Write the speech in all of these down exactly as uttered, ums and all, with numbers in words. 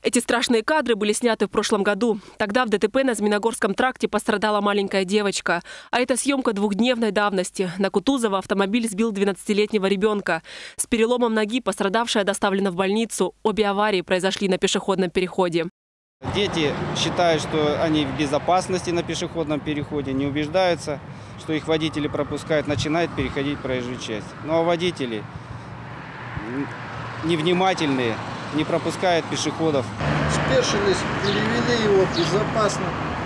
Эти страшные кадры были сняты в прошлом году. Тогда в ДТП на Змеиногорском тракте пострадала маленькая девочка. А это съемка двухдневной давности. На Кутузова автомобиль сбил двенадцатилетнего ребенка. С переломом ноги пострадавшая доставлена в больницу. Обе аварии произошли на пешеходном переходе. Дети считают, что они в безопасности на пешеходном переходе, не убеждаются, что их водители пропускают, начинают переходить проезжую часть. Ну а водители невнимательные, не пропускают пешеходов. Спешились, перевели его безопасно,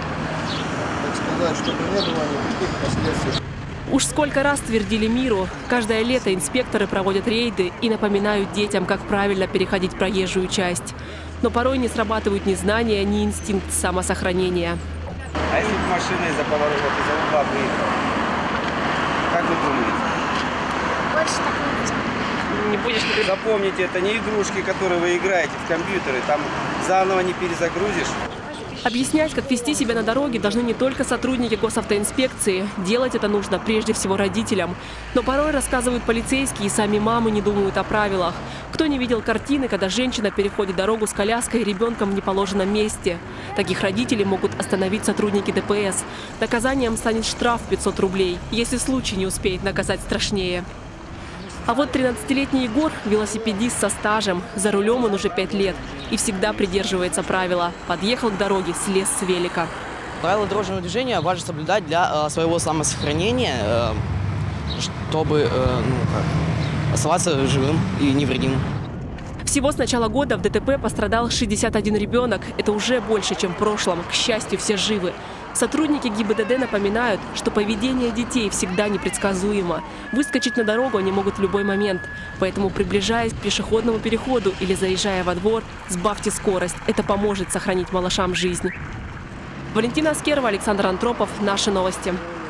так сказать, чтобы не было никаких последствий. Уж сколько раз твердили миру, каждое лето инспекторы проводят рейды и напоминают детям, как правильно переходить проезжую часть. Но порой не срабатывают ни знания, ни инстинкт самосохранения. А если бы машина из-за поворота, из-за угла выехала? Как вы думаете? Больше так не будем. Не будешь? Запомните, это не игрушки, которые вы играете в компьютеры, там заново не перезагрузишь. Объяснять, как вести себя на дороге, должны не только сотрудники госавтоинспекции. Делать это нужно прежде всего родителям. Но порой, рассказывают полицейские, и сами мамы не думают о правилах. Кто не видел картины, когда женщина переходит дорогу с коляской и ребенком в неположенном месте? Таких родителей могут остановить сотрудники ДПС. Наказанием станет штраф пятьсот рублей. Если случай не успеет, наказать страшнее. А вот тринадцатилетний Егор – велосипедист со стажем. За рулем он уже пять лет и всегда придерживается правила. Подъехал к дороге, слез с велика. Правила дорожного движения важно соблюдать для э, своего самосохранения, э, чтобы э, ну, как, оставаться живым и невредимым. Всего с начала года в ДТП пострадал шестьдесят один ребенок. Это уже больше, чем в прошлом. К счастью, все живы. Сотрудники ГИБДД напоминают, что поведение детей всегда непредсказуемо. Выскочить на дорогу они могут в любой момент. Поэтому, приближаясь к пешеходному переходу или заезжая во двор, сбавьте скорость. Это поможет сохранить малышам жизнь. Валентина Аскерова, Александр Антропов. Наши новости.